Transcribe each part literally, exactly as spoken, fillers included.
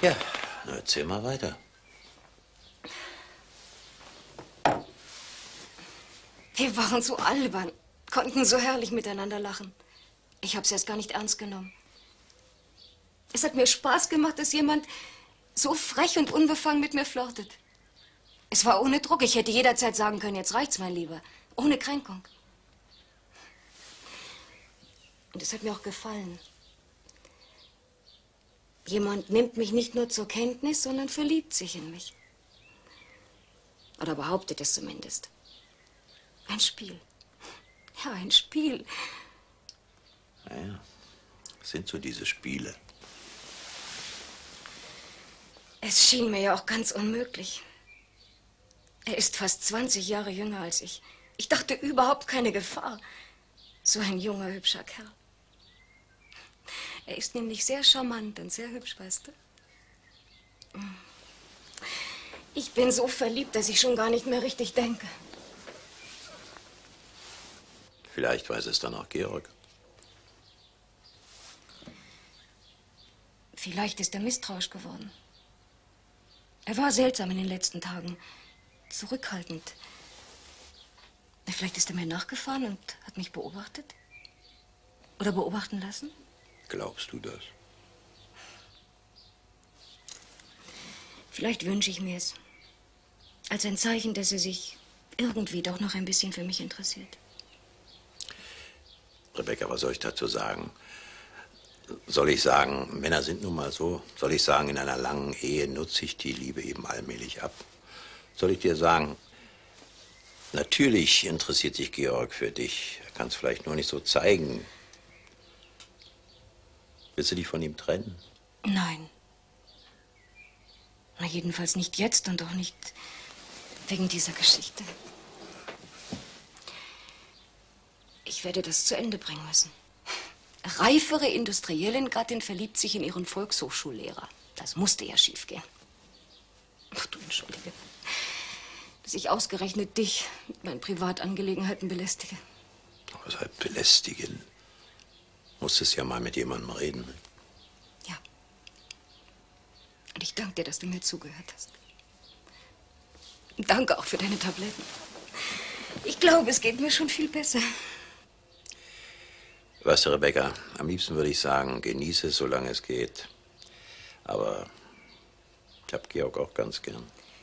Ja, na, erzähl mal weiter. Wir waren so albern, konnten so herrlich miteinander lachen. Ich habe es erst gar nicht ernst genommen. Es hat mir Spaß gemacht, dass jemand so frech und unbefangen mit mir flirtet. Es war ohne Druck. Ich hätte jederzeit sagen können, jetzt reicht's, mein Lieber. Ohne Kränkung. Und es hat mir auch gefallen. Jemand nimmt mich nicht nur zur Kenntnis, sondern verliebt sich in mich. Oder behauptet es zumindest. Ein Spiel. Ja, ein Spiel. Naja, das sind so diese Spiele. Es schien mir ja auch ganz unmöglich. Er ist fast zwanzig Jahre jünger als ich. Ich dachte überhaupt keine Gefahr. So ein junger, hübscher Kerl. Er ist nämlich sehr charmant und sehr hübsch, weißt du? Ich bin so verliebt, dass ich schon gar nicht mehr richtig denke. Vielleicht weiß es dann auch Georg. Vielleicht ist er misstrauisch geworden. Er war seltsam in den letzten Tagen. Zurückhaltend. Vielleicht ist er mir nachgefahren und hat mich beobachtet? Oder beobachten lassen? Glaubst du das? Vielleicht wünsche ich mir es. Als ein Zeichen, dass er sich irgendwie doch noch ein bisschen für mich interessiert. Rebecca, was soll ich dazu sagen? Soll ich sagen, Männer sind nun mal so? Soll ich sagen, in einer langen Ehe nutze ich die Liebe eben allmählich ab? Soll ich dir sagen, natürlich interessiert sich Georg für dich. Er kann es vielleicht nur nicht so zeigen. Willst du dich von ihm trennen? Nein. Na, jedenfalls nicht jetzt und auch nicht wegen dieser Geschichte. Ich werde das zu Ende bringen müssen. Reifere Industriellengattin verliebt sich in ihren Volkshochschullehrer. Das musste ja schiefgehen. Ach du, entschuldige, dass ich ausgerechnet dich mit meinen Privatangelegenheiten belästige. Was halt belästigen? Musstest ja mal mit jemandem reden. Ne? Ja. Und ich danke dir, dass du mir zugehört hast. Und danke auch für deine Tabletten. Ich glaube, es geht mir schon viel besser. Weißt du, Rebecca, am liebsten würde ich sagen, genieße es, solange es geht. Aber ich hab Georg auch ganz gern.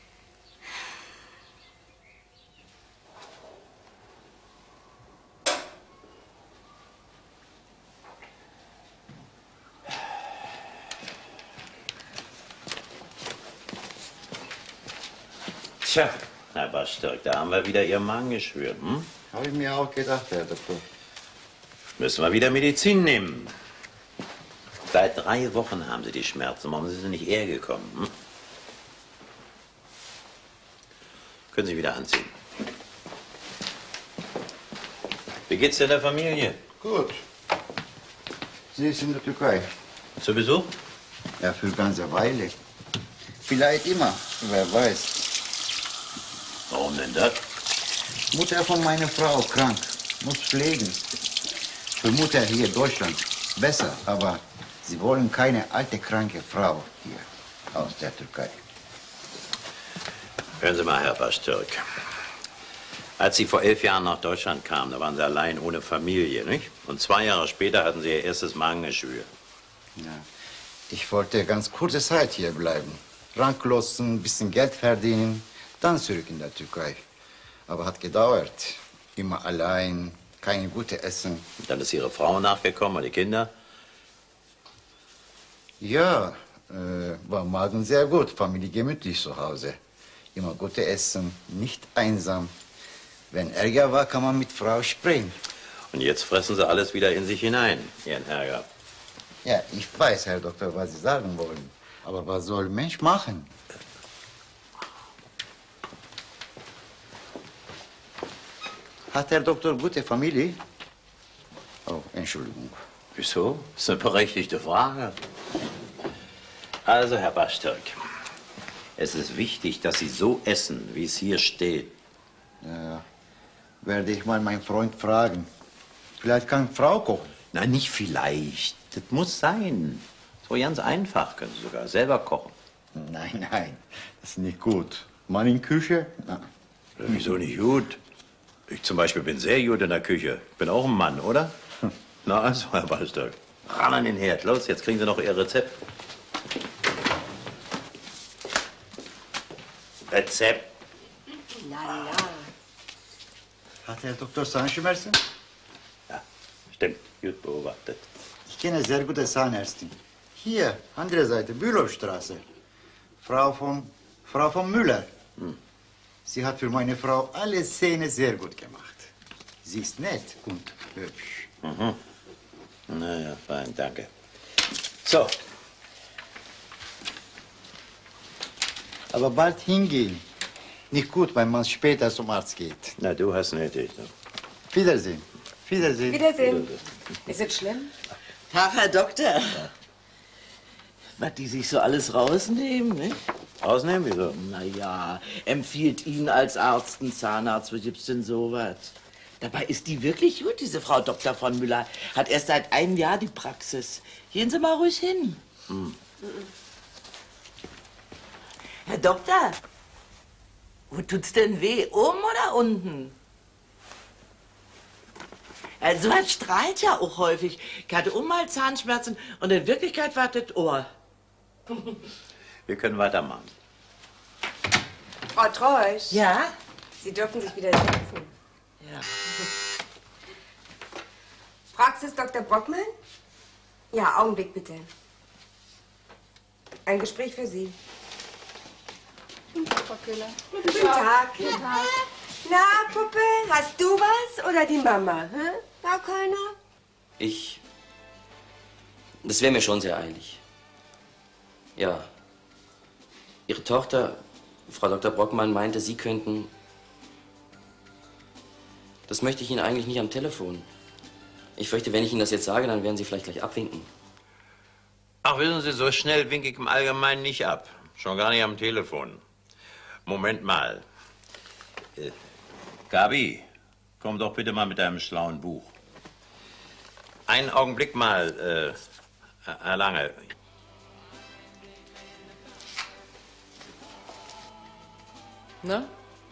Tja, Herr Bastirk, da haben wir wieder Ihr Magengeschwür. Hm? Habe ich mir auch gedacht, Herr Doktor. Müssen wir wieder Medizin nehmen. Seit drei Wochen haben Sie die Schmerzen. Warum sind Sie nicht eher gekommen? Hm? Können Sie wieder anziehen. Wie geht's denn der Familie? Gut. Sie ist in der Türkei. Zu Besuch? Ja, für eine ganze Weile. Vielleicht immer, wer weiß. Warum denn das? Mutter von meiner Frau krank, muss pflegen. Für Mutter hier in Deutschland besser, aber sie wollen keine alte, kranke Frau hier aus der Türkei. Hören Sie mal, Herr Bastirk. Als Sie vor elf Jahren nach Deutschland kamen, da waren Sie allein ohne Familie, nicht? Und zwei Jahre später hatten Sie Ihr erstes Magengeschwür. Ja. Ich wollte ganz kurze Zeit hier bleiben. Ranklosen, ein bisschen Geld verdienen, dann zurück in der Türkei. Aber hat gedauert. Immer allein, keine gute Essen. Und dann ist Ihre Frau nachgekommen und die Kinder? Ja, äh, war Magen sehr gut, Familie gemütlich zu Hause. Immer gute Essen, nicht einsam. Wenn Ärger war, kann man mit Frau sprechen. Und jetzt fressen Sie alles wieder in sich hinein, Ihren Ärger. Ja, ich weiß, Herr Doktor, was Sie sagen wollen. Aber was soll ein Mensch machen? Hat der Doktor gute Familie? Oh, Entschuldigung. Wieso? Das ist eine berechtigte Frage. Also, Herr Bastirk, es ist wichtig, dass Sie so essen, wie es hier steht. Ja, werde ich mal meinen Freund fragen. Vielleicht kann Frau kochen. Nein, nicht vielleicht. Das muss sein. So ganz einfach. Können Sie sogar selber kochen. Nein, nein, das ist nicht gut. Mann in Küche? Na. Ja, wieso nicht gut? Ich zum Beispiel bin sehr gut in der Küche. Ich bin auch ein Mann, oder? Na also, Herr Balster, ran an den Herd. Los, jetzt kriegen Sie noch Ihr Rezept. Rezept. Na, na. Hat Herr Doktor Zahnschmerzen? Ja, stimmt. Gut beobachtet. Ich kenne sehr gute Zahnärztin. Hier, andere Seite, Bülowstraße. Frau von, Frau von Müller. Hm. Sie hat für meine Frau alle Zähne sehr gut gemacht. Sie ist nett und hübsch. Mhm. Na ja, fein, danke. So. Aber bald hingehen. Nicht gut, wenn man später zum Arzt geht. Na, du hast nötig. Ne? Wiedersehen. Wiedersehen. Wiedersehen. Ist es schlimm? Tag, Herr Doktor. Was die sich so alles rausnehmen, ne? Rausnehmen, wieso? Na ja, empfiehlt Ihnen als Arzt ein Zahnarzt, wo gibt's denn sowas? Dabei ist die wirklich gut, diese Frau Doktor von Müller. Hat erst seit einem Jahr die Praxis. Gehen Sie mal ruhig hin. Hm. Herr Doktor, wo tut's denn weh? Oben oder unten? Also was strahlt ja auch häufig. Ich hatte auch mal Zahnschmerzen und in Wirklichkeit war das Ohr. Wir können weitermachen. Frau Treusch. Ja? Sie dürfen sich wieder setzen. Ja. Praxis Doktor Brockmann? Ja, Augenblick bitte. Ein Gespräch für Sie. Guten Tag, Frau Köhler. Guten Tag. Guten Tag. Na, Puppe, hast du was oder die Mama? Hä? Gar keiner? Ich... Das wäre mir schon sehr eilig. Ja. Ihre Tochter, Frau Doktor Brockmann, meinte, Sie könnten... Das möchte ich Ihnen eigentlich nicht am Telefon. Ich fürchte, wenn ich Ihnen das jetzt sage, dann werden Sie vielleicht gleich abwinken. Ach, wissen Sie, so schnell winke ich im Allgemeinen nicht ab. Schon gar nicht am Telefon. Moment mal. Äh, Gabi, komm doch bitte mal mit deinem schlauen Buch. Einen Augenblick mal, äh, Herr Lange. Na?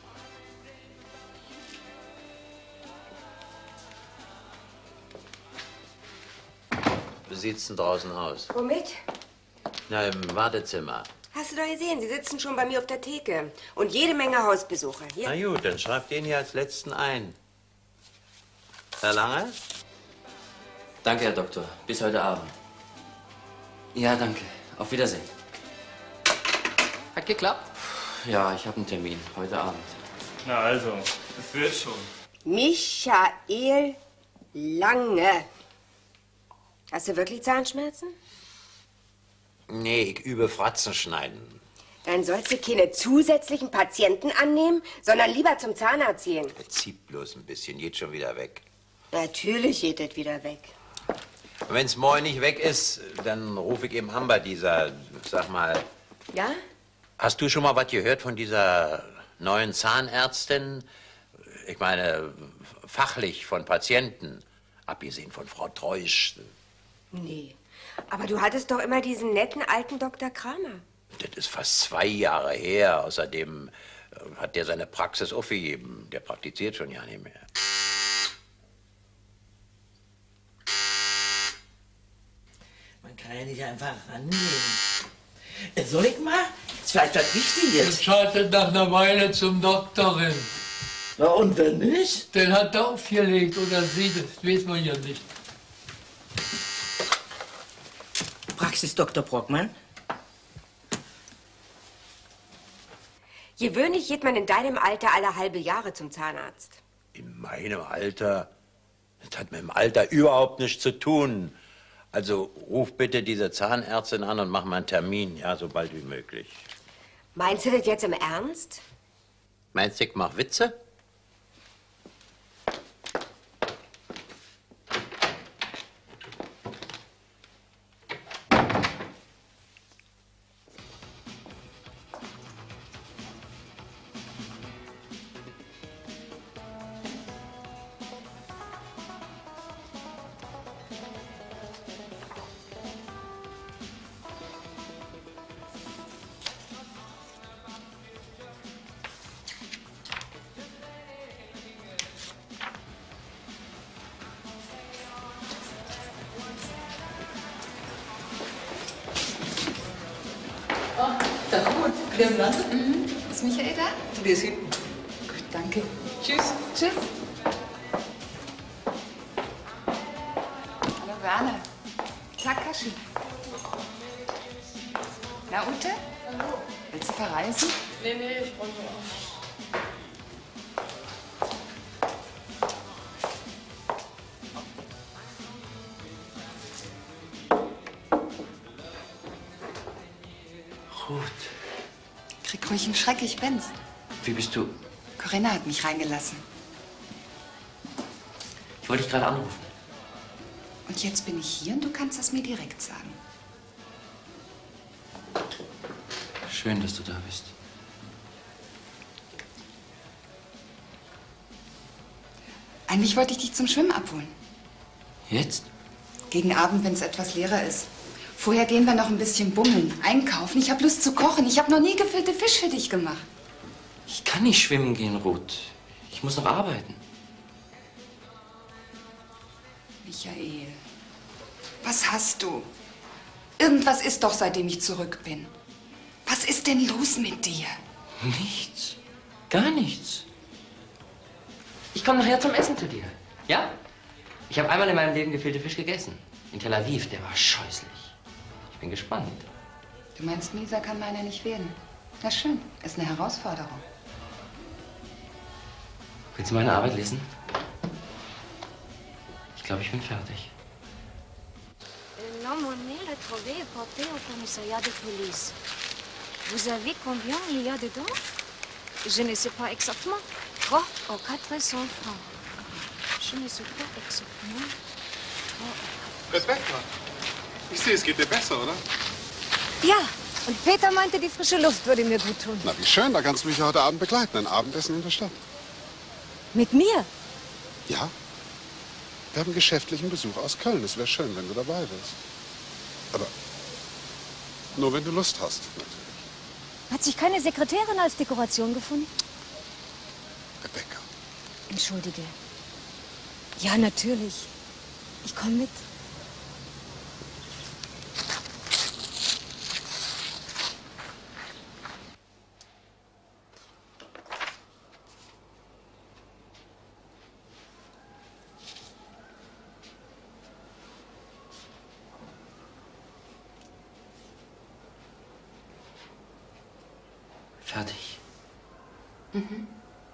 Wie sieht's denn draußen aus? Womit? Na, im Wartezimmer. Hast du doch gesehen, Sie sitzen schon bei mir auf der Theke. Und jede Menge Hausbesucher. Hier. Na gut, dann schreib den hier als letzten ein. Herr Lange? Danke, Herr Doktor. Bis heute Abend. Ja, danke. Auf Wiedersehen. Hat geklappt? Ja, ich habe einen Termin. Heute Abend. Na also, es wird schon. Michael Lange. Hast du wirklich Zahnschmerzen? Nee, ich übe Fratzenschneiden. Dann sollst du keine zusätzlichen Patienten annehmen, sondern lieber zum Zahnarzt gehen. Er zieht bloß ein bisschen, geht schon wieder weg. Natürlich geht das wieder weg. Wenn es morgen nicht weg ist, dann rufe ich eben Amber, dieser, sag mal, Ja? hast du schon mal was gehört von dieser neuen Zahnärztin? Ich meine, fachlich von Patienten, abgesehen von Frau Treusch. Nee. Aber du hattest doch immer diesen netten alten Doktor Kramer. Das ist fast zwei Jahre her. Außerdem äh, hat der seine Praxis aufgegeben. Der praktiziert schon ja nicht mehr. Man kann ja nicht einfach rangehen. Äh, Soll ich mal? Das ist vielleicht was Wichtiges. Jetzt schaltet nach einer Weile zum Doktorin. Na und wenn nicht? Den hat er aufgelegt oder sie, das weiß man ja nicht. Praxis Doktor Brockmann? Gewöhnlich geht man in deinem Alter alle halbe Jahre zum Zahnarzt. In meinem Alter? Das hat mit dem Alter überhaupt nichts zu tun. Also ruf bitte diese Zahnärztin an und mach mal einen Termin, ja, so bald wie möglich. Meinst du das jetzt im Ernst? Meinst du, ich mach Witze? wieder im Lande? Mhm. Ist Michael da? Der ist hinten. Gut, danke. Tschüss. Tschüss. Hallo Werner. Takashi. Na, Ute? Hallo. Willst du verreisen? Nee, nee, ich räume nur auf. Ruth. Krieg ruhig einen Schreck, ich bin's. Wie bist du? Corinna hat mich reingelassen. Ich wollte dich gerade anrufen. Und jetzt bin ich hier und du kannst es mir direkt sagen. Schön, dass du da bist. Eigentlich wollte ich dich zum Schwimmen abholen. Jetzt? Gegen Abend, wenn es etwas leerer ist. Vorher gehen wir noch ein bisschen bummeln, einkaufen. Ich habe Lust zu kochen. Ich habe noch nie gefüllte Fisch für dich gemacht. Ich kann nicht schwimmen gehen, Ruth. Ich muss noch arbeiten. Michael, was hast du? Irgendwas ist doch, seitdem ich zurück bin. Was ist denn los mit dir? Nichts. Gar nichts. Ich komme nachher zum Essen zu dir. Ja? Ich habe einmal in meinem Leben gefüllte Fisch gegessen. In Tel Aviv, der war scheußlich. Ich bin gespannt. Du meinst, mieser kann meiner nicht werden? Na schön, ist eine Herausforderung. Willst du meine Arbeit lesen? Ich glaube, ich bin fertig. L'homme est retrouvé et porté au commissariat de police. Vous savez combien il y a dedans? Je ne sais pas exactement. trois ou quatre cents francs. Je ne sais pas exactement. Rebecca, ich sehe, es geht dir besser, oder? Ja, und Peter meinte, die frische Luft würde mir gut tun. Na, wie schön, da kannst du mich ja heute Abend begleiten. Ein Abendessen in der Stadt. Mit mir? Ja. Wir haben geschäftlichen Besuch aus Köln. Es wäre schön, wenn du dabei wärst. Aber nur, wenn du Lust hast, natürlich. Hat sich keine Sekretärin als Dekoration gefunden? Rebecca. Entschuldige. Ja, natürlich. Ich komme mit. Fertig. Mhm.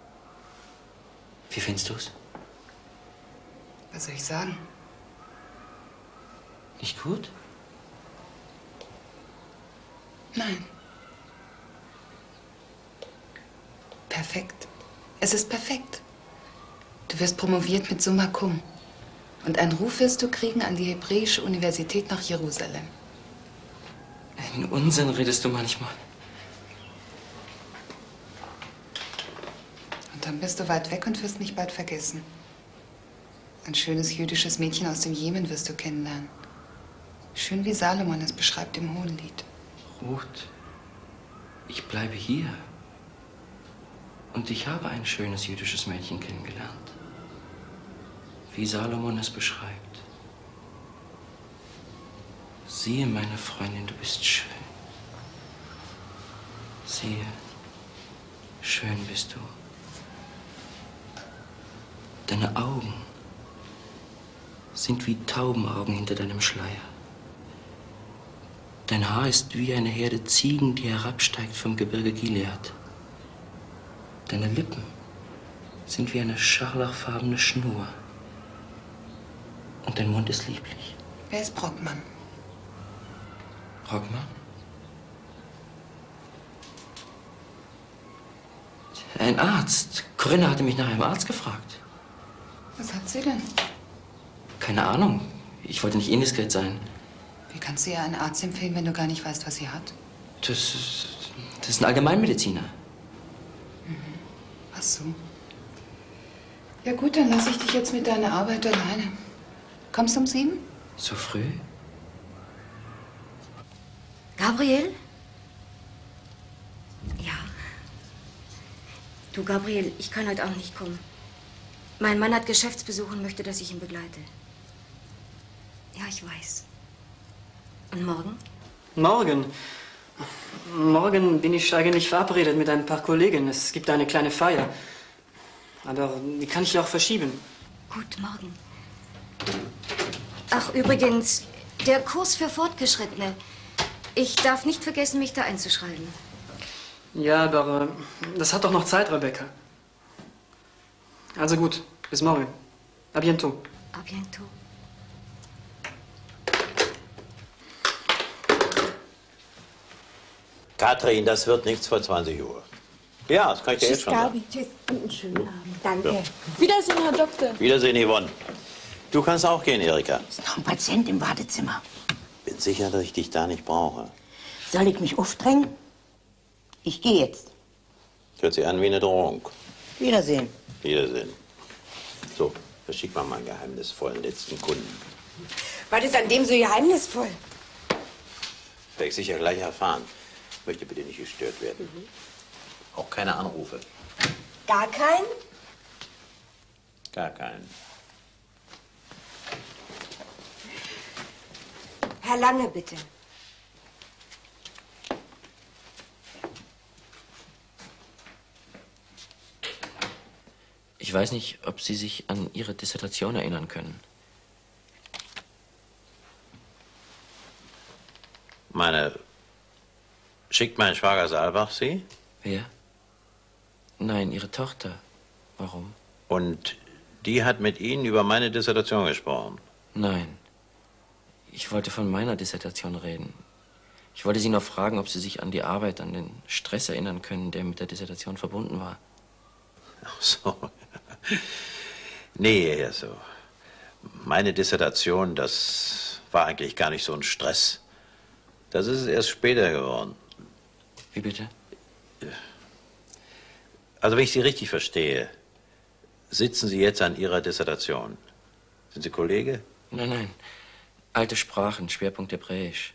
Wie findest du es? Was soll ich sagen? Nicht gut? Nein. Perfekt. Es ist perfekt. Du wirst promoviert mit Summa Cum. Und einen Ruf wirst du kriegen an die Hebräische Universität nach Jerusalem. Einen Unsinn redest du manchmal. Und dann bist du weit weg und wirst mich bald vergessen. Ein schönes jüdisches Mädchen aus dem Jemen wirst du kennenlernen. Schön wie Salomon es beschreibt im Hohenlied. Ruth, ich bleibe hier. Und ich habe ein schönes jüdisches Mädchen kennengelernt. Wie Salomon es beschreibt. Siehe, meine Freundin, du bist schön. Siehe, schön bist du. Deine Augen sind wie Taubenaugen hinter deinem Schleier. Dein Haar ist wie eine Herde Ziegen, die herabsteigt vom Gebirge Gilead. Deine Lippen sind wie eine scharlachfarbene Schnur. Und dein Mund ist lieblich. Wer ist Brockmann? Brockmann? Ein Arzt. Corinna hatte mich nach einem Arzt gefragt. Was hat sie denn? Keine Ahnung. Ich wollte nicht indiskret sein. Wie kannst du ihr einen Arzt empfehlen, wenn du gar nicht weißt, was sie hat? Das ist, das ist ein Allgemeinmediziner. Mhm. Ach so. Ja gut, dann lasse ich dich jetzt mit deiner Arbeit alleine. Kommst du um sieben? So früh? Gabriel? Ja. Du, Gabriel, ich kann heute Abend nicht kommen. Mein Mann hat Geschäftsbesuch und möchte, dass ich ihn begleite. Ja, ich weiß. Und morgen? Morgen? Morgen bin ich eigentlich verabredet mit ein paar Kollegen. Es gibt eine kleine Feier. Aber die kann ich auch verschieben. Gut, morgen. Ach, übrigens, der Kurs für Fortgeschrittene. Ich darf nicht vergessen, mich da einzuschreiben. Ja, aber äh, das hat doch noch Zeit, Rebecca. Also gut, bis morgen. A bientôt. A bientôt. Katrin, das wird nichts vor zwanzig Uhr. Ja, das kann ich dir jetzt Tschüss, schon sagen. Gabi. Tschüss und einen schönen Abend. Danke. Ja. Wiedersehen, Herr Doktor. Wiedersehen, Yvonne. Du kannst auch gehen, Erika. Ist noch ein Patient im Wartezimmer. Bin sicher, dass ich dich da nicht brauche. Soll ich mich aufdrängen? Ich gehe jetzt. Hört sich an wie eine Drohung. Wiedersehen. Wiedersehen. So, verschick mal meinen geheimnisvollen letzten Kunden. Was ist an dem so geheimnisvoll? Werde ich sicher gleich erfahren. Möchte bitte nicht gestört werden. Mhm. Auch keine Anrufe. Gar keinen? Gar keinen. Herr Lange, bitte. Ich weiß nicht, ob Sie sich an Ihre Dissertation erinnern können. Meine... Schickt mein Schwager Saalbach Sie? Wer? Nein, Ihre Tochter. Warum? Und die hat mit Ihnen über meine Dissertation gesprochen? Nein. Ich wollte von meiner Dissertation reden. Ich wollte Sie noch fragen, ob Sie sich an die Arbeit, an den Stress erinnern können, der mit der Dissertation verbunden war. Ach so. Nee, eher so. Meine Dissertation, das war eigentlich gar nicht so ein Stress. Das ist erst später geworden. Wie bitte? Also, wenn ich Sie richtig verstehe, sitzen Sie jetzt an Ihrer Dissertation. Sind Sie Kollege? Nein, nein. Alte Sprachen, Schwerpunkt Hebräisch.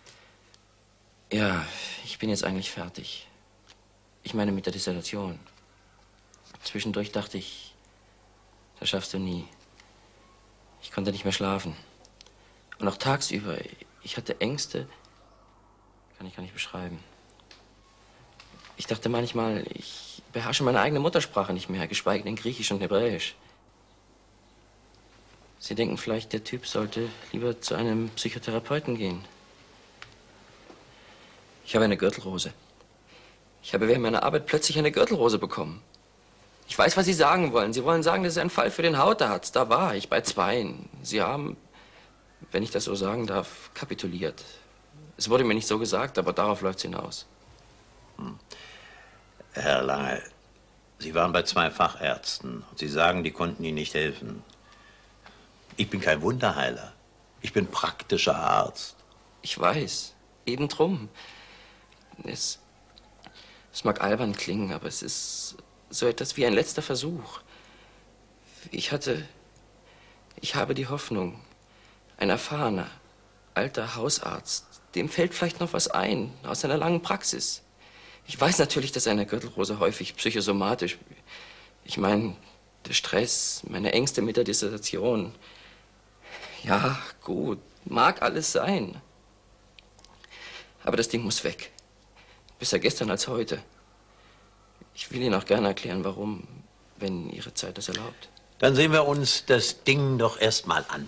Ja, ich bin jetzt eigentlich fertig. Ich meine mit der Dissertation. Zwischendurch dachte ich, das schaffst du nie. Ich konnte nicht mehr schlafen. Und auch tagsüber, ich hatte Ängste, kann ich gar nicht beschreiben. Ich dachte manchmal, ich beherrsche meine eigene Muttersprache nicht mehr, geschweige denn Griechisch und Hebräisch. Sie denken vielleicht, der Typ sollte lieber zu einem Psychotherapeuten gehen. Ich habe eine Gürtelrose. Ich habe während meiner Arbeit plötzlich eine Gürtelrose bekommen. Ich weiß, was Sie sagen wollen. Sie wollen sagen, das ist ein Fall für den Hautarzt. Da war ich, bei Zweien. Sie haben, wenn ich das so sagen darf, kapituliert. Es wurde mir nicht so gesagt, aber darauf läuft es hinaus. Hm. Herr Lange, Sie waren bei zwei Fachärzten und Sie sagen, die konnten Ihnen nicht helfen. Ich bin kein Wunderheiler. Ich bin praktischer Arzt. Ich weiß, eben drum. Es, es mag albern klingen, aber es ist so etwas wie ein letzter Versuch. Ich hatte, ich habe die Hoffnung, ein erfahrener, alter Hausarzt, dem fällt vielleicht noch was ein aus seiner langen Praxis. Ich weiß natürlich, dass eine Gürtelrose häufig psychosomatisch, ich meine, der Stress, meine Ängste mit der Dissertation. Ja, gut, mag alles sein. Aber das Ding muss weg. Besser gestern als heute. Ich will Ihnen auch gerne erklären, warum, wenn Ihre Zeit das erlaubt. Dann sehen wir uns das Ding doch erst mal an.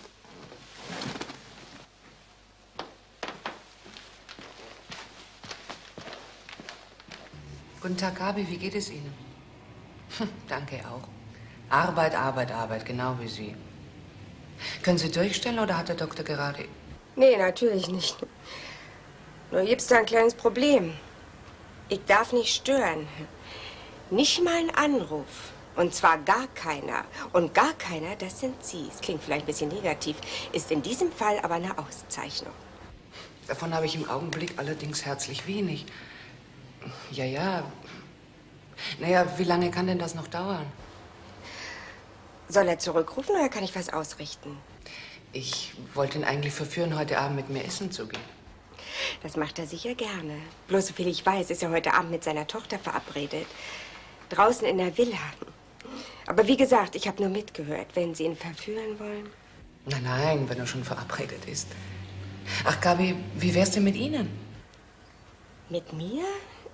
Guten Tag, Gabi, wie geht es Ihnen? Hm, danke auch. Arbeit, Arbeit, Arbeit, genau wie Sie. Können Sie durchstellen oder hat der Doktor gerade... Nee, natürlich nicht. Nur gibt's da ein kleines Problem. Ich darf nicht stören. Nicht mal ein Anruf. Und zwar gar keiner. Und gar keiner, das sind Sie. Es klingt vielleicht ein bisschen negativ, ist in diesem Fall aber eine Auszeichnung. Davon habe ich im Augenblick allerdings herzlich wenig. Ja, ja. Naja, wie lange kann denn das noch dauern? Soll er zurückrufen oder kann ich was ausrichten? Ich wollte ihn eigentlich verführen, heute Abend mit mir essen zu gehen. Das macht er sicher gerne. Bloß soviel ich weiß, ist er heute Abend mit seiner Tochter verabredet. Draußen in der Villa. Aber wie gesagt, ich habe nur mitgehört. Wenn Sie ihn verführen wollen. Nein, nein, wenn er schon verabredet ist. Ach, Gabi, wie wär's denn mit Ihnen? Mit mir?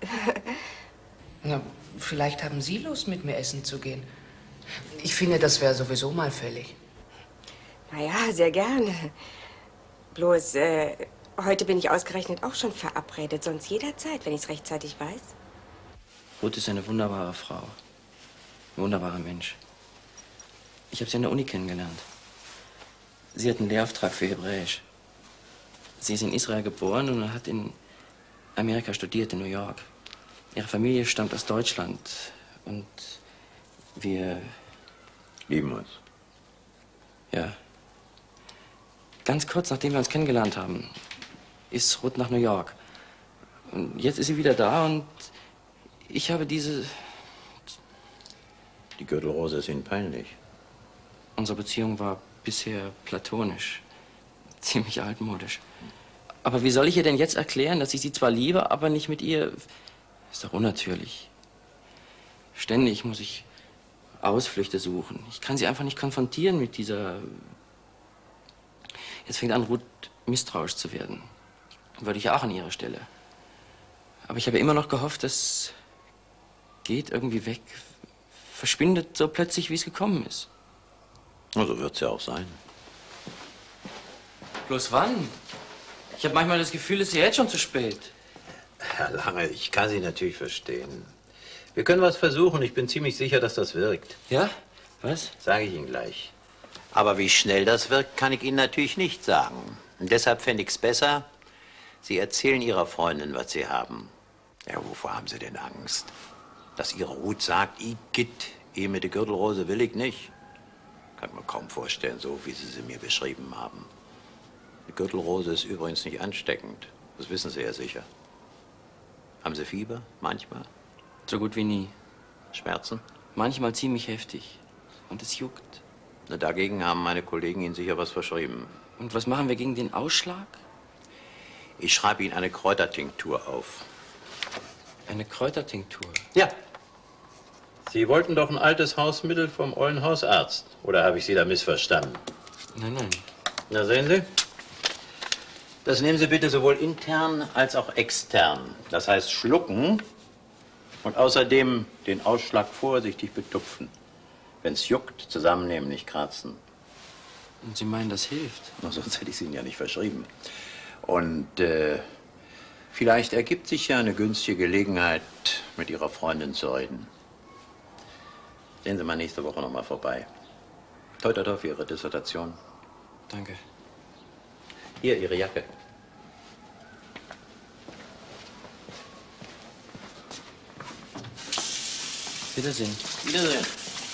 Na, vielleicht haben Sie Lust, mit mir essen zu gehen. Ich finde, das wäre sowieso mal fällig. Na ja, sehr gerne. Bloß, äh, heute bin ich ausgerechnet auch schon verabredet, sonst jederzeit, wenn ich es rechtzeitig weiß. Ruth ist eine wunderbare Frau. Ein wunderbarer Mensch. Ich habe sie an der Uni kennengelernt. Sie hat einen Lehrauftrag für Hebräisch. Sie ist in Israel geboren und hat in Amerika studiert, in New York. Ihre Familie stammt aus Deutschland und wir lieben uns. Ja. Ganz kurz nachdem wir uns kennengelernt haben, ist Ruth nach New York. Und jetzt ist sie wieder da und ich habe diese... Die Gürtelrose ist Ihnen peinlich. Unsere Beziehung war bisher platonisch, ziemlich altmodisch. Aber wie soll ich ihr denn jetzt erklären, dass ich sie zwar liebe, aber nicht mit ihr... Ist doch unnatürlich. Ständig muss ich Ausflüchte suchen. Ich kann sie einfach nicht konfrontieren mit dieser... Jetzt fängt an, Ruth misstrauisch zu werden. Würde ich auch an ihrer Stelle. Aber ich habe immer noch gehofft, das geht irgendwie weg. Verschwindet so plötzlich, wie es gekommen ist. Na, so wird's ja auch sein. Bloß wann? Ich habe manchmal das Gefühl, es ist ja jetzt schon zu spät. Herr Lange, ich kann Sie natürlich verstehen. Wir können was versuchen. Ich bin ziemlich sicher, dass das wirkt. Ja? Was? Sage ich Ihnen gleich. Aber wie schnell das wirkt, kann ich Ihnen natürlich nicht sagen. Und deshalb fände ich es besser, Sie erzählen Ihrer Freundin, was Sie haben. Ja, wovor haben Sie denn Angst? Dass Ihre Ruth sagt, ich gitt, Ehe mit der Gürtelrose will ich nicht. Kann ich mir kaum vorstellen, so wie Sie sie mir beschrieben haben. Die Gürtelrose ist übrigens nicht ansteckend. Das wissen Sie ja sicher. Haben Sie Fieber? Manchmal? So gut wie nie. Schmerzen? Manchmal ziemlich heftig. Und es juckt. Na, dagegen haben meine Kollegen Ihnen sicher was verschrieben. Und was machen wir gegen den Ausschlag? Ich schreibe Ihnen eine Kräutertinktur auf. Eine Kräutertinktur? Ja. Sie wollten doch ein altes Hausmittel vom ollen Hausarzt. Oder habe ich Sie da missverstanden? Nein, nein. Na, sehen Sie? Das nehmen Sie bitte sowohl intern als auch extern. Das heißt schlucken und außerdem den Ausschlag vorsichtig betupfen. Wenn es juckt, zusammennehmen, nicht kratzen. Und Sie meinen, das hilft? Na, sonst hätte ich es Ihnen ja nicht verschrieben. Und äh, vielleicht ergibt sich ja eine günstige Gelegenheit, mit Ihrer Freundin zu reden. Sehen Sie mal nächste Woche noch mal vorbei. Toi, toi, toi für Ihre Dissertation. Danke. Hier, Ihre Jacke. Wiedersehen. Wiedersehen.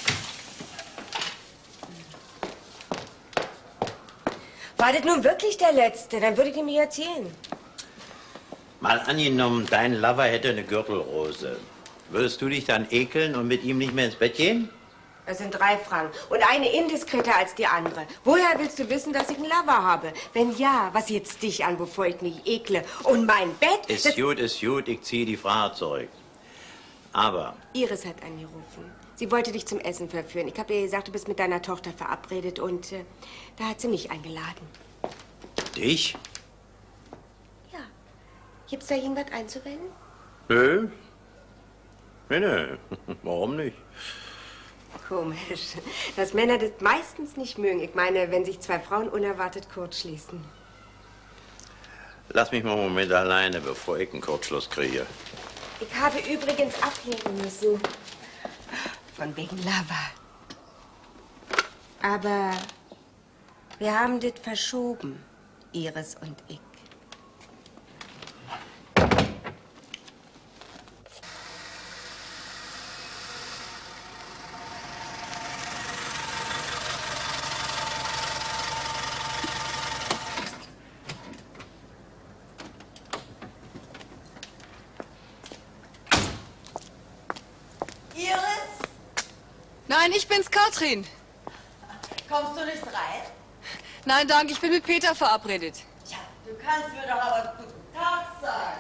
War das nun wirklich der Letzte? Dann würde ich ihm hier erzählen. Mal angenommen, dein Lover hätte eine Gürtelrose. Würdest du dich dann ekeln und mit ihm nicht mehr ins Bett gehen? Das sind drei Fragen. Und eine indiskreter als die andere. Woher willst du wissen, dass ich einen Lover habe? Wenn ja, was jetzt dich an, bevor ich mich ekle? Und mein Bett... Ist gut, ist gut, ich ziehe die Frage zurück. Aber... Iris hat angerufen. Sie wollte dich zum Essen verführen. Ich habe ihr gesagt, du bist mit deiner Tochter verabredet und äh, da hat sie mich eingeladen. Dich? Ja. Gibt's da irgendwas einzuwenden? Nö. Nee, nee. Warum nicht? Komisch, dass Männer das meistens nicht mögen. Ich meine, wenn sich zwei Frauen unerwartet kurzschließen. Lass mich mal einen Moment alleine, bevor ich einen Kurzschluss kriege. Ich habe übrigens abheben müssen. Von wegen Lava. Aber wir haben das verschoben, Iris und ich. Nein, ich bin's, Katrin. Kommst du nicht rein? Nein, danke, ich bin mit Peter verabredet. Ja, du kannst mir doch aber guten Tag sagen.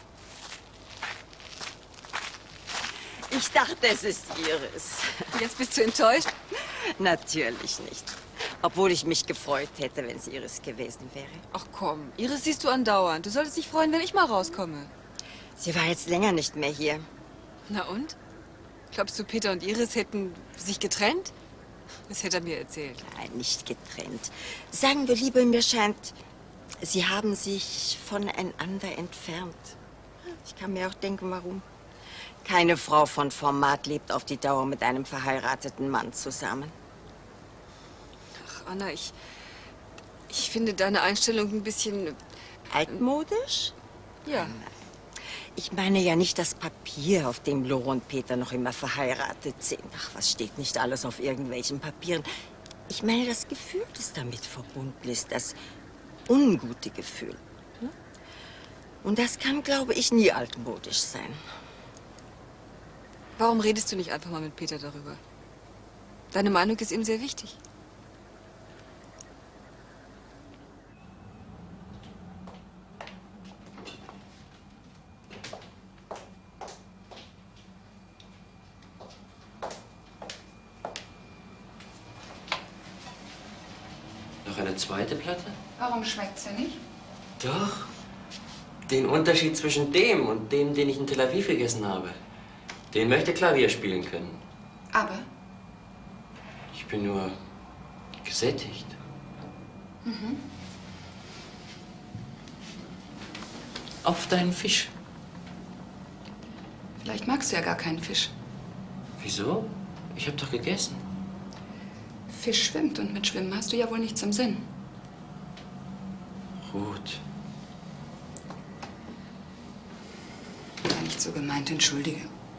Ich dachte, es ist Iris. Jetzt bist du enttäuscht? Natürlich nicht. Obwohl ich mich gefreut hätte, wenn es Iris gewesen wäre. Ach komm, Iris siehst du andauernd. Du solltest dich freuen, wenn ich mal rauskomme. Sie war jetzt länger nicht mehr hier. Na und? Glaubst du, Peter und Iris hätten sich getrennt? Das hätte er mir erzählt. Nein, nicht getrennt. Sagen wir lieber, mir scheint, sie haben sich voneinander entfernt. Ich kann mir auch denken, warum. Keine Frau von Format lebt auf die Dauer mit einem verheirateten Mann zusammen. Ach, Anna, ich... Ich finde deine Einstellung ein bisschen... Altmodisch? Ja. Ich meine ja nicht das Papier, auf dem Lore und Peter noch immer verheiratet sind. Ach, was steht nicht alles auf irgendwelchen Papieren? Ich meine das Gefühl, das damit verbunden ist, das ungute Gefühl. Und das kann, glaube ich, nie altmodisch sein. Warum redest du nicht einfach mal mit Peter darüber? Deine Meinung ist ihm sehr wichtig. Noch eine zweite Platte? Warum schmeckt's dir nicht? Doch. Den Unterschied zwischen dem und dem, den ich in Tel Aviv gegessen habe. Den möchte Klavier spielen können. Aber? Ich bin nur gesättigt. Mhm. Auf deinen Fisch. Vielleicht magst du ja gar keinen Fisch. Wieso? Ich habe doch gegessen. Fisch schwimmt und mit Schwimmen hast du ja wohl nichts im Sinn. Ruth. War nicht so gemeint, entschuldige.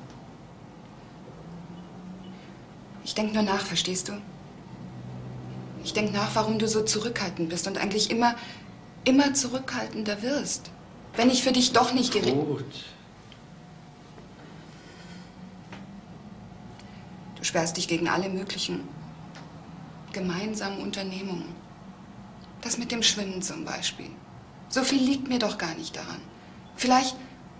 Ich denke nur nach, verstehst du? Ich denke nach, warum du so zurückhaltend bist und eigentlich immer, immer zurückhaltender wirst. Wenn ich für dich doch nicht geredet... Ruth. Du sperrst dich gegen alle möglichen gemeinsamen Unternehmungen. Das mit dem Schwimmen zum Beispiel. So viel liegt mir doch gar nicht daran. Vielleicht...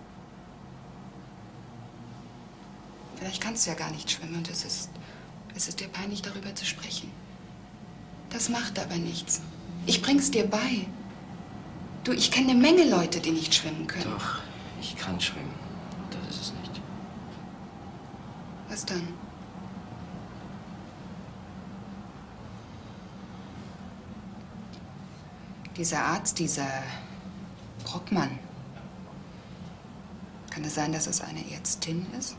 Vielleicht kannst du ja gar nicht schwimmen und es ist... Es ist dir peinlich, darüber zu sprechen. Das macht aber nichts. Ich bring's dir bei. Du, ich kenne eine Menge Leute, die nicht schwimmen können. Doch, ich kann schwimmen. Das ist es nicht. Was dann? Dieser Arzt, dieser Brockmann. Kann es sein, dass es eine Ärztin ist?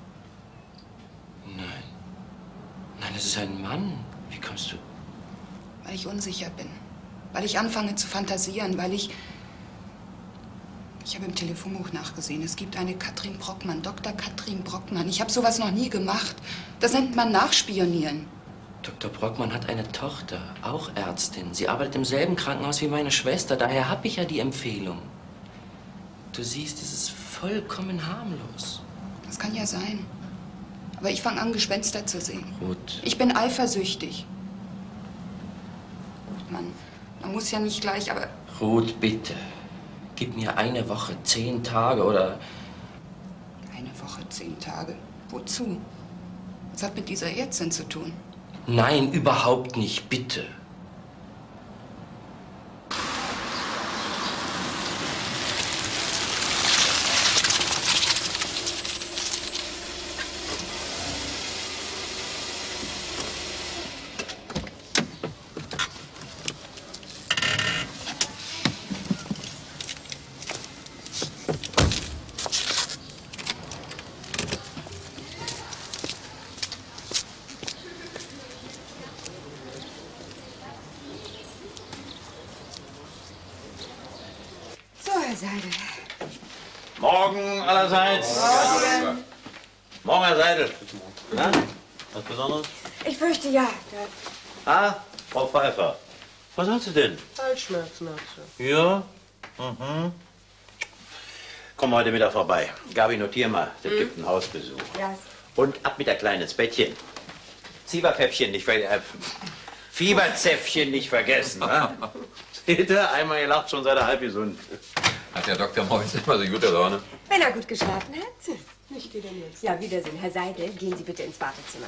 Nein. Nein, es ist ein Mann. Wie kommst du? Weil ich unsicher bin. Weil ich anfange zu fantasieren. Weil ich... Ich habe im Telefonbuch nachgesehen. Es gibt eine Katrin Brockmann, Doktor Katrin Brockmann. Ich habe sowas noch nie gemacht. Das nennt man Nachspionieren. Doktor Brockmann hat eine Tochter, auch Ärztin. Sie arbeitet im selben Krankenhaus wie meine Schwester. Daher habe ich ja die Empfehlung. Du siehst, es ist vollkommen harmlos. Das kann ja sein. Aber ich fange an, Gespenster zu sehen. Ruth. Ich bin eifersüchtig. Man, man muss ja nicht gleich, aber... Ruth, bitte. Gib mir eine Woche, zehn Tage oder... Eine Woche, zehn Tage. Wozu? Was hat mit dieser Ärztin zu tun? Nein, überhaupt nicht, bitte. Seidel. Morgen allerseits. Morgen. Morgen, Herr Seidel. Na, was Besonderes? Ich fürchte ja. Ah, Frau Pfeiffer. Was hat sie denn? Halsschmerzen hat sie. Ja? Mhm. Komm heute Mittag vorbei. Gabi, notier mal. Es gibt einen Hausbesuch. Ja. Und ab mit der Kleinen ins Bettchen. Fieberpfäffchen nicht vergessen. Fieberzäpfchen nicht vergessen. Ne? Seht ihr? Einmal gelacht, schon seid ihr halb gesund. Hat der Doktor morgens immer so gute Laune? Wenn er gut geschlafen hat. Ich gehe denn jetzt. Ja, Wiedersehen. Herr Seidel, gehen Sie bitte ins Badezimmer.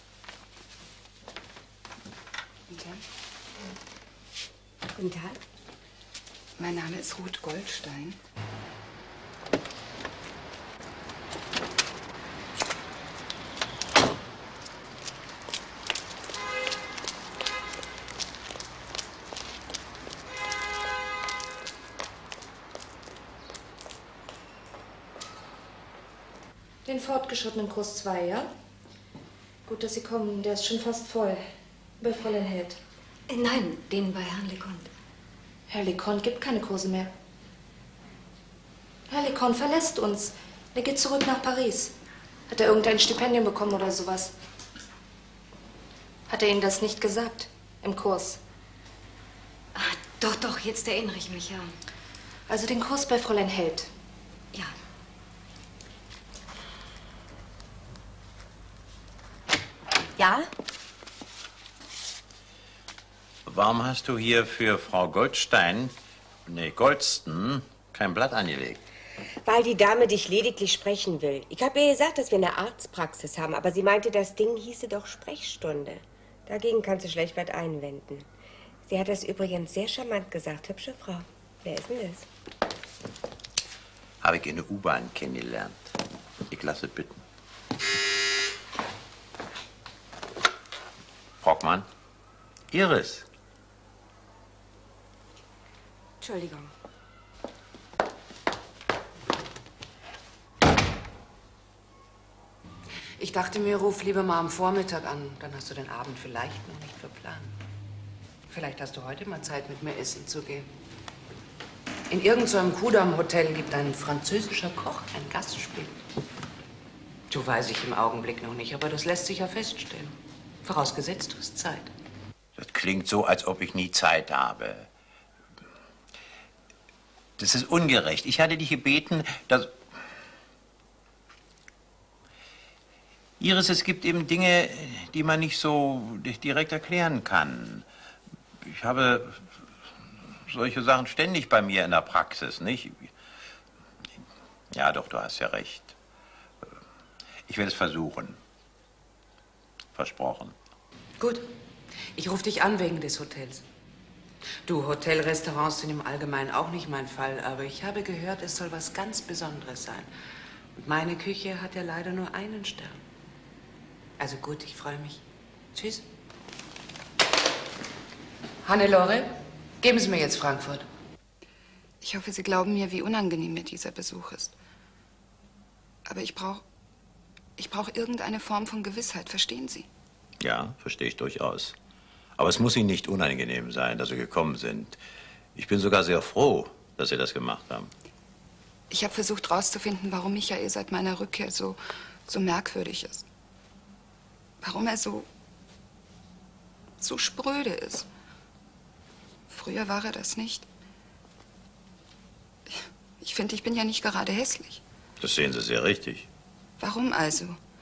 Guten Tag. Guten Tag. Mein Name ist Ruth Goldstein. Den fortgeschrittenen Kurs zwei, ja? Gut, dass Sie kommen, der ist schon fast voll. Bei Fräulein Held. Äh, nein, den bei Herrn Leconte. Herr Leconte gibt keine Kurse mehr. Herr Leconte verlässt uns. Er geht zurück nach Paris. Hat er irgendein Stipendium bekommen oder sowas? Hat er Ihnen das nicht gesagt? Im Kurs? Ach, doch, doch, jetzt erinnere ich mich, ja. Also den Kurs bei Fräulein Held. Ja. Ja? Warum hast du hier für Frau Goldstein, nee, Goldston, kein Blatt angelegt? Weil die Dame dich lediglich sprechen will. Ich habe ihr gesagt, dass wir eine Arztpraxis haben, aber sie meinte, das Ding hieße doch Sprechstunde. Dagegen kannst du schlecht was einwenden. Sie hat das übrigens sehr charmant gesagt. Hübsche Frau. Wer ist denn das? Habe ich in der U-Bahn kennengelernt. Ich lasse bitten. Brockmann? Iris? Entschuldigung. Ich dachte mir, ruf lieber mal am Vormittag an. Dann hast du den Abend vielleicht noch nicht verplant. Vielleicht hast du heute mal Zeit, mit mir essen zu gehen. In irgendeinem Kudamm-Hotel gibt ein französischer Koch ein Gastspiel. Du weiß ich im Augenblick noch nicht, aber das lässt sich ja feststellen. Vorausgesetzt, du hast Zeit. Das klingt so, als ob ich nie Zeit habe. Das ist ungerecht. Ich hatte dich gebeten, dass... Iris, es gibt eben Dinge, die man nicht so direkt erklären kann. Ich habe solche Sachen ständig bei mir in der Praxis, nicht? Ja, doch, du hast ja recht. Ich werde es versuchen. Versprochen. Gut. Ich rufe dich an wegen des Hotels. Du, Hotelrestaurants sind im Allgemeinen auch nicht mein Fall, aber ich habe gehört, es soll was ganz Besonderes sein. Und meine Küche hat ja leider nur einen Stern. Also gut, ich freue mich. Tschüss. Hannelore, geben Sie mir jetzt Frankfurt. Ich hoffe, Sie glauben mir, wie unangenehm mir dieser Besuch ist. Aber ich brauche... Ich brauche irgendeine Form von Gewissheit, verstehen Sie? Ja, verstehe ich durchaus. Aber es muss Ihnen nicht unangenehm sein, dass Sie gekommen sind. Ich bin sogar sehr froh, dass Sie das gemacht haben. Ich habe versucht herauszufinden, warum Michael seit meiner Rückkehr so, so merkwürdig ist. Warum er so... so spröde ist. Früher war er das nicht. Ich, ich finde, ich bin ja nicht gerade hässlich. Das sehen Sie sehr richtig. Warum also?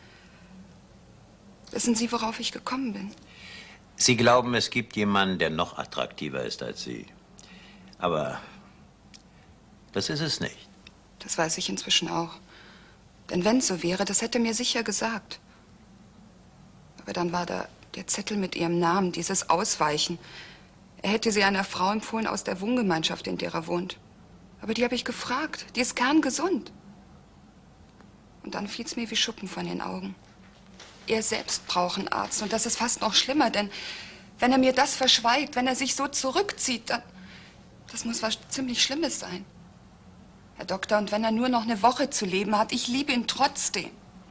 Wissen Sie, worauf ich gekommen bin? Sie glauben, es gibt jemanden, der noch attraktiver ist als Sie. Aber das ist es nicht. Das weiß ich inzwischen auch. Denn wenn es so wäre, das hätte er mir sicher gesagt. Aber dann war da der Zettel mit ihrem Namen, dieses Ausweichen. Er hätte sie einer Frau empfohlen aus der Wohngemeinschaft, in der er wohnt. Aber die habe ich gefragt. Die ist kerngesund. Und dann fiel es mir wie Schuppen von den Augen. Er selbst braucht einen Arzt. Und das ist fast noch schlimmer, denn wenn er mir das verschweigt, wenn er sich so zurückzieht, dann... Das muss was ziemlich Schlimmes sein. Herr Doktor, und wenn er nur noch eine Woche zu leben hat, ich liebe ihn trotzdem.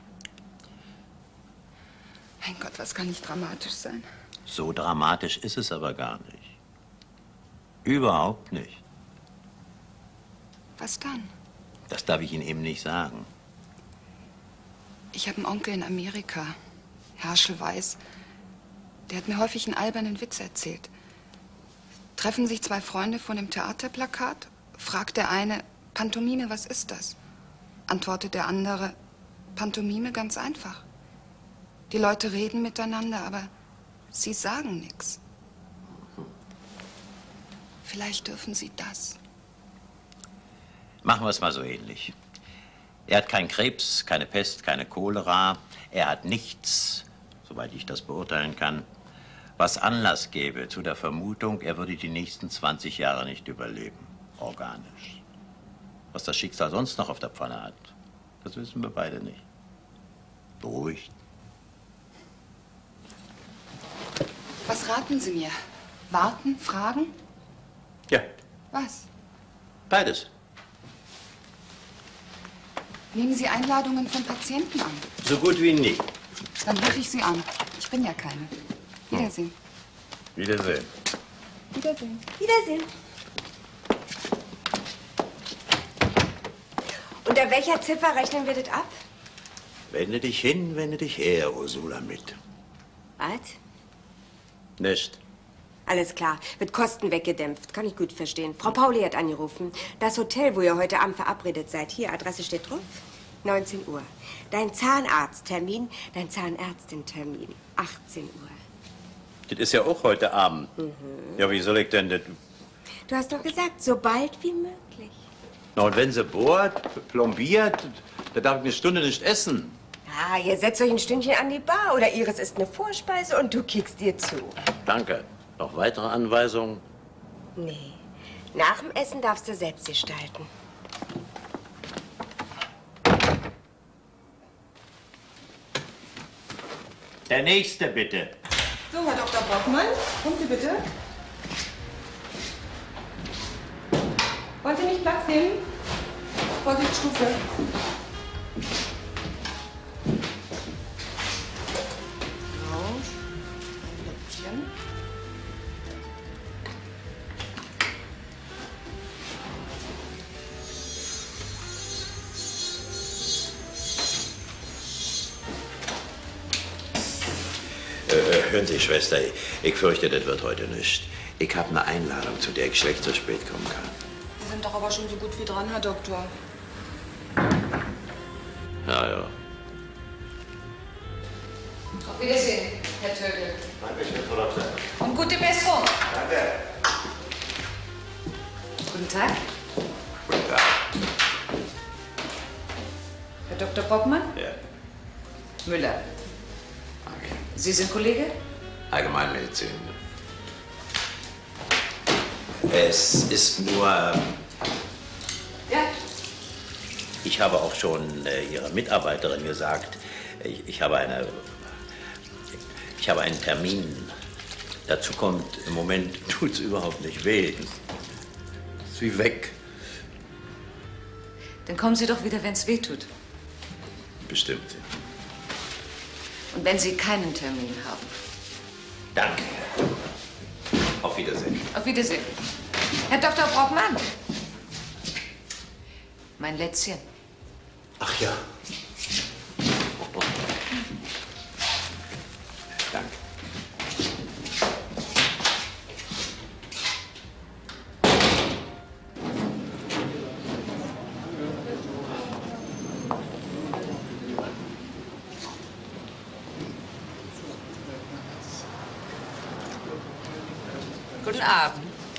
Mein Gott, was kann nicht dramatisch sein? So dramatisch ist es aber gar nicht. Überhaupt nicht. Was dann? Das darf ich Ihnen eben nicht sagen. Ich habe einen Onkel in Amerika, Herschel Weiß. Der hat mir häufig einen albernen Witz erzählt. Treffen sich zwei Freunde vor einem Theaterplakat, fragt der eine, Pantomime, was ist das? Antwortet der andere, Pantomime, ganz einfach. Die Leute reden miteinander, aber sie sagen nichts. Vielleicht dürfen sie das. Machen wir es mal so ähnlich. Er hat keinen Krebs, keine Pest, keine Cholera. Er hat nichts, soweit ich das beurteilen kann, was Anlass gäbe zu der Vermutung, er würde die nächsten zwanzig Jahre nicht überleben. Organisch. Was das Schicksal sonst noch auf der Pfanne hat, das wissen wir beide nicht. Beruhigt. Was raten Sie mir? Warten, fragen? Ja. Was? Beides. Nehmen Sie Einladungen von Patienten an? So gut wie nie. Dann rufe ich Sie an. Ich bin ja keine. Wiedersehen. Wiedersehen. Wiedersehen. Wiedersehen. Unter welcher Ziffer rechnen wir das ab? Wende dich hin, wende dich her, Ursula mit. Was? Nicht. Alles klar. Wird Kosten weggedämpft. Kann ich gut verstehen. Frau Pauli hat angerufen. Das Hotel, wo ihr heute Abend verabredet seid. Hier, Adresse steht drauf. neunzehn Uhr. Dein Zahnarzttermin, dein Zahnärztin-Termin. achtzehn Uhr. Das ist ja auch heute Abend. Mhm. Ja, wie soll ich denn das... Du hast doch gesagt, so bald wie möglich. Na, und wenn sie bohrt, plombiert, da darf ich eine Stunde nicht essen. Ah, ihr setzt euch ein Stündchen an die Bar oder Iris isst eine Vorspeise und du kickst dir zu. Danke. Noch weitere Anweisungen? Nee. Nach dem Essen darfst du selbst gestalten. Der Nächste, bitte. So, Herr Doktor Brockmann, kommen Sie bitte. Wollen Sie nicht Platz nehmen? Vorsicht, Stufe. So. Ein Läppchen. Äh, hören Sie, Schwester, ich, ich fürchte, das wird heute nicht. Ich habe eine Einladung, zu der ich schlecht zu spät kommen kann. Sie sind doch aber schon so gut wie dran, Herr Doktor. Ja, ja. Auf Wiedersehen, Herr Tödel. Dankeschön, Frau Doktor. Und gute Besserung. Danke. Guten Tag, Guten Tag. Herr Doktor Brockmann. Ja. Müller. Sie sind Kollege? Allgemeinmedizin. Es ist nur... Ja. Ich habe auch schon äh, Ihrer Mitarbeiterin gesagt, ich, ich habe eine... Ich habe einen Termin. Dazu kommt, im Moment tut's überhaupt nicht weh. Ist wie weg. Dann kommen Sie doch wieder, wenn es weh tut. Bestimmt. Und wenn Sie keinen Termin haben. Danke. Auf Wiedersehen. Auf Wiedersehen. Herr Doktor Brockmann. Mein Lätzchen. Ach ja. Danke. Guten Abend.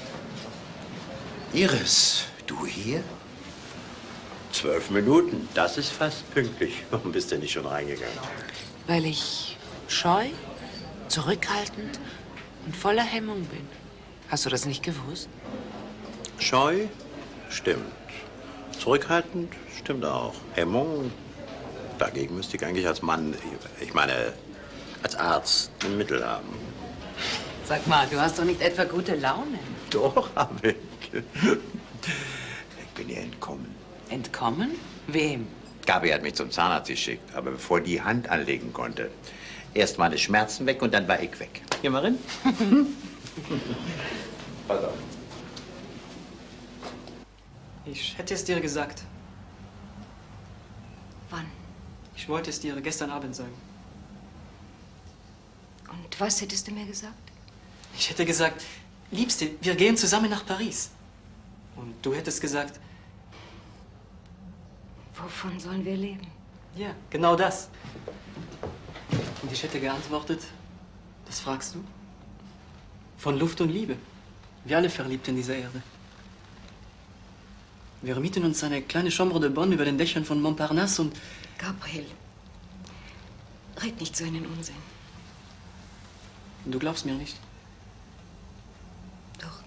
Iris, du hier? Zwölf Minuten, das ist fast pünktlich. Warum bist du nicht schon reingegangen? Weil ich scheu, zurückhaltend und voller Hemmung bin. Hast du das nicht gewusst? Scheu? Stimmt. Zurückhaltend? Stimmt auch. Hemmung? Dagegen müsste ich eigentlich als Mann, ich meine, als Arzt ein Mittel haben. Sag mal, du hast doch nicht etwa gute Laune? Doch, habe ich. Ich bin ihr entkommen. Entkommen? Wem? Gabi hat mich zum Zahnarzt geschickt, aber bevor die Hand anlegen konnte. Erst waren die Schmerzen weg und dann war ich weg. Geh mal rein. Pass auf. Ich hätte es dir gesagt. Wann? Ich wollte es dir gestern Abend sagen. Und was hättest du mir gesagt? Ich hätte gesagt, Liebste, wir gehen zusammen nach Paris. Und du hättest gesagt, wovon sollen wir leben? ja, genau das. Und ich hätte geantwortet, das fragst du? Von Luft und Liebe. Wir alle verliebt in dieser Erde. Wir mieten uns eine kleine Chambre de Bonne über den Dächern von Montparnasse und... Gabriel, red nicht so einen Unsinn. Du glaubst mir nicht? Doch.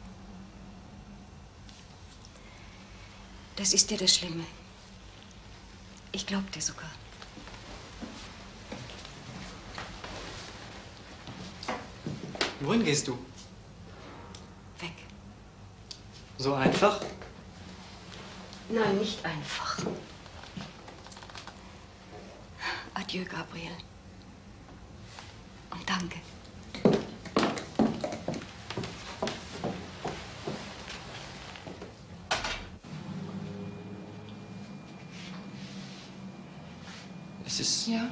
Das ist ja das Schlimme. Ich glaub dir sogar. Wohin gehst du? Weg. So einfach? Nein, nicht einfach. Adieu, Gabriel. Und danke. Es ist... Ja?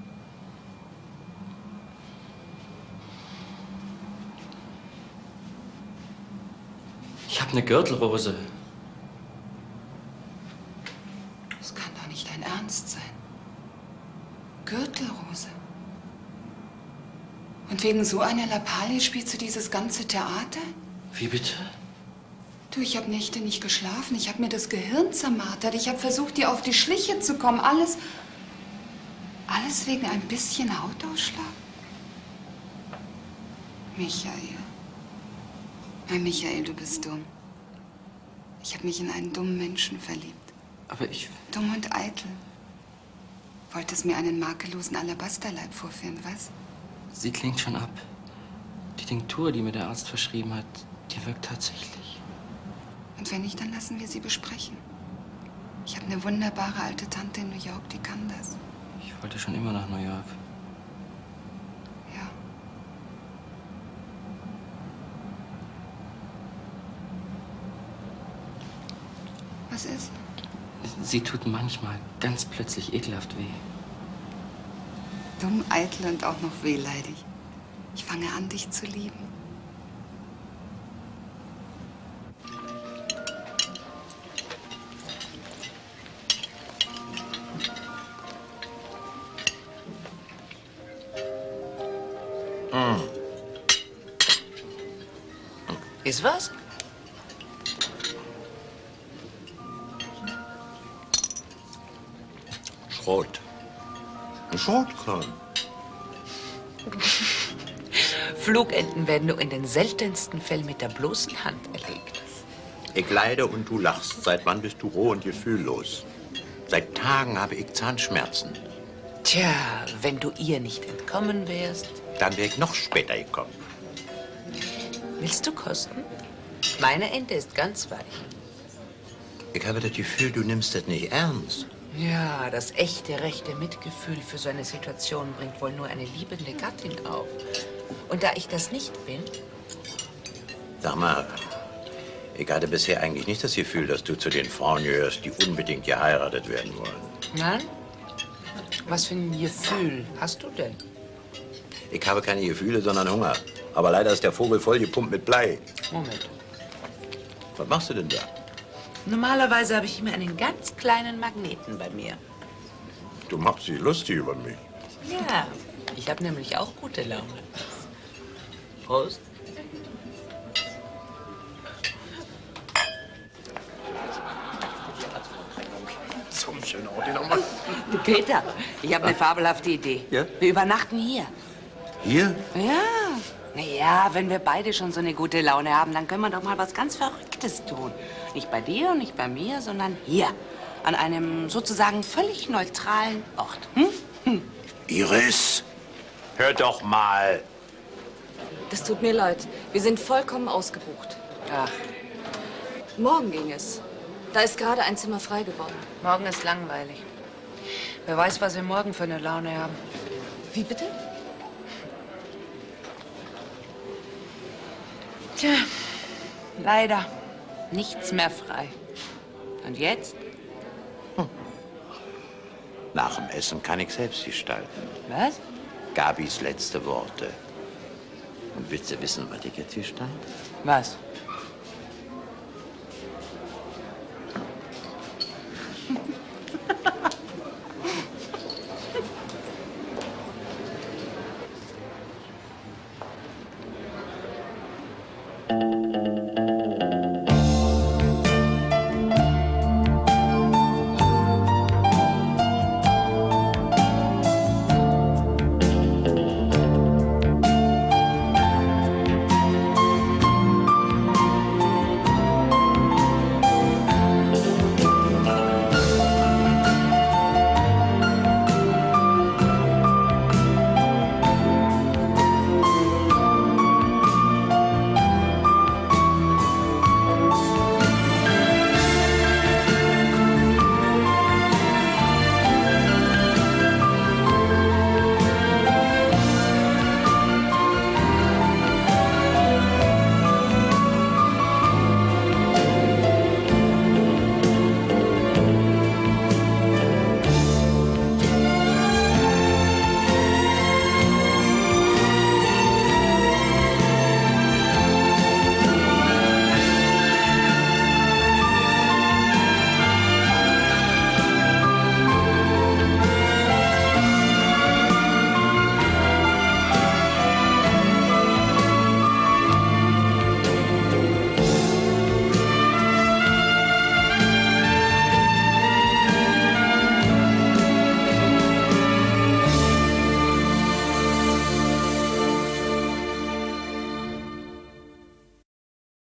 Ich habe eine Gürtelrose. Das kann doch nicht dein Ernst sein. Gürtelrose. Und wegen so einer Lappalie spielst du dieses ganze Theater? Wie bitte? Du, ich habe Nächte nicht geschlafen. Ich habe mir das Gehirn zermartert. Ich habe versucht, dir auf die Schliche zu kommen. Alles, alles wegen ein bisschen Hautausschlag? Michael. Nein, Michael, du bist dumm. Ich habe mich in einen dummen Menschen verliebt. Aber ich... Dumm und eitel. Wolltest mir einen makellosen Alabasterleib vorführen, was? Sie klingt schon ab. Die Tinktur, die mir der Arzt verschrieben hat, die wirkt tatsächlich. Und wenn nicht, dann lassen wir sie besprechen. Ich habe eine wunderbare alte Tante in New York, die kann das. Ich wollte schon immer nach New York. Ja. Was ist? Sie tut manchmal ganz plötzlich ekelhaft weh. Dumm, eitel und auch noch wehleidig. Ich fange an, dich zu lieben. Hm. Ist was? Schrot. Ein Schrotkorn. Flugenten werden nur in den seltensten Fällen mit der bloßen Hand erlegt. Ich leide und du lachst. Seit wann bist du roh und gefühllos? Seit Tagen habe ich Zahnschmerzen. Tja, wenn du ihr nicht entkommen wärst. Dann wäre ich noch später gekommen. Willst du kosten? Meine Ente ist ganz weich. Ich habe das Gefühl, du nimmst das nicht ernst. Ja, das echte, rechte Mitgefühl für so eine Situation bringt wohl nur eine liebende Gattin auf. Und da ich das nicht bin... Sag mal, ich hatte bisher eigentlich nicht das Gefühl, dass du zu den Frauen gehörst, die unbedingt geheiratet werden wollen. Nein? Was für ein Gefühl hast du denn? Ich habe keine Gefühle, sondern Hunger. Aber leider ist der Vogel voll gepumpt mit Blei. Moment. Was machst du denn da? Normalerweise habe ich immer einen ganz kleinen Magneten bei mir. Du machst dich lustig über mich. Ja, ich habe nämlich auch gute Laune. Prost. Zum schönen Ort hier nochmal. Peter, ich habe eine fabelhafte Idee. Ja? Wir übernachten hier. Hier? Ja. Na ja, wenn wir beide schon so eine gute Laune haben, dann können wir doch mal was ganz Verrücktes tun. Nicht bei dir und nicht bei mir, sondern hier. An einem sozusagen völlig neutralen Ort. Hm? Hm. Iris, hör doch mal. Das tut mir leid. Wir sind vollkommen ausgebucht. Ach. Morgen ging es. Da ist gerade ein Zimmer frei geworden. Morgen ist langweilig. Wer weiß, was wir morgen für eine Laune haben. Wie bitte? Tja, leider. Nichts mehr frei. Und jetzt? Hm. Nach dem Essen kann ich selbst gestalten. Was? Gabis letzte Worte. Und willst du wissen, was ich jetzt gestalte? Was?